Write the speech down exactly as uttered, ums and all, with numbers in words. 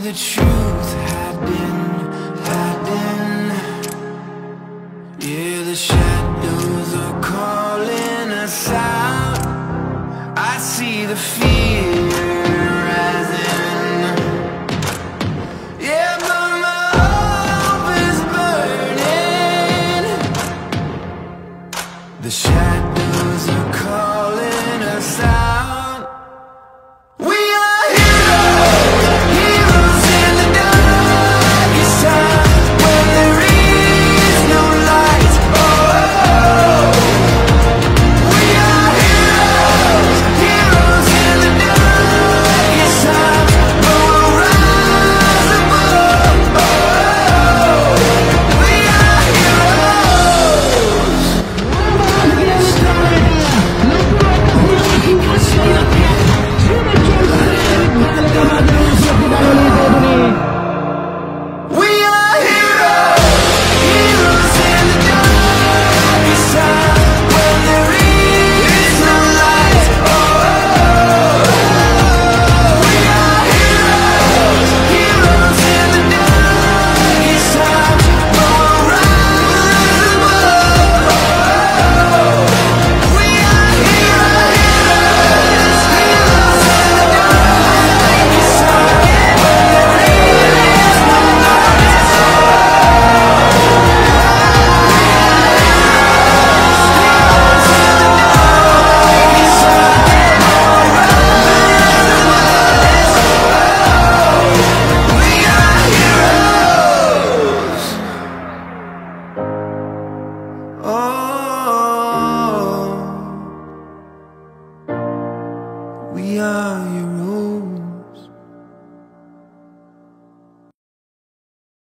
the truth had been hiding. Yeah, the shadows are calling us out. I see the fear rising. Yeah, but my hope is burning. The shadows are calling us out. We are heroes, heroes in the darkest time, when there is no light. Oh, we are heroes, heroes in the darkest time, but we'll rise above. Oh, we are heroes. We are heroes, heroes in the darkest time, when there is no light. Oh, we are heroes, heroes in the darkest time, but we'll rise above. We are heroes, heroes, heroes in the darkest time, when there is no light. We are heroes. Oh, we are heroes.